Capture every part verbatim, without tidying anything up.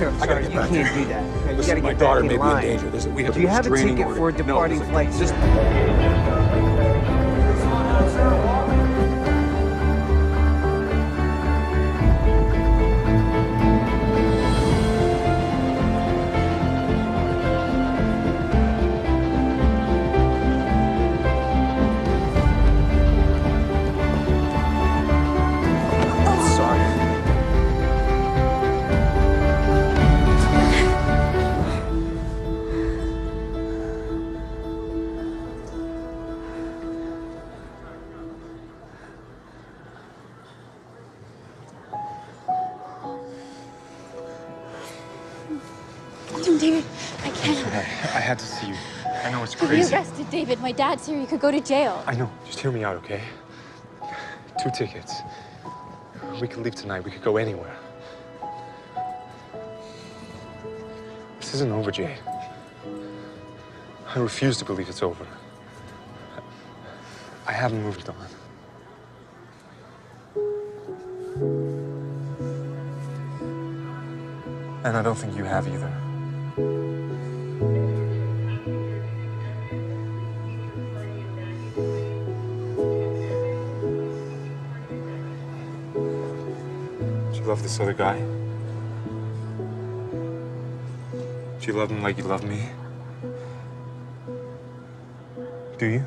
Sir, I gotta sir, get you back can't there. do that. Okay, you Listen, gotta my get daughter back may in be in line. danger. There's, we have Do you a have a restraining ticket order. for a departing no, flight? Just... David, I can't. I, I had to see you. I know it's Be crazy. arrested, David. My dad's here. You could go to jail. I know. Just hear me out, okay? Two tickets. We could leave tonight. We could go anywhere. This isn't over, Jade. I refuse to believe it's over. I haven't moved on. And I don't think you have either. Do you love this other guy? Do you love him like you love me? Do you?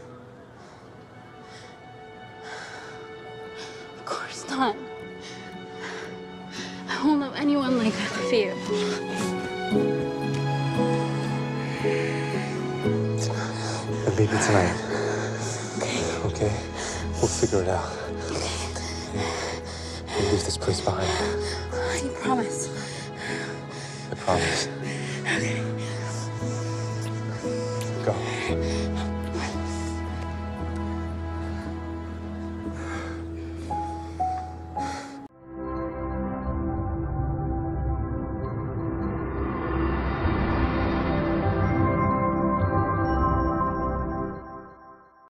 Of course not. I won't love anyone like I love you. Then leave me tonight. Okay. Okay? We'll figure it out. We'll leave this place behind. You promise? I promise. Okay.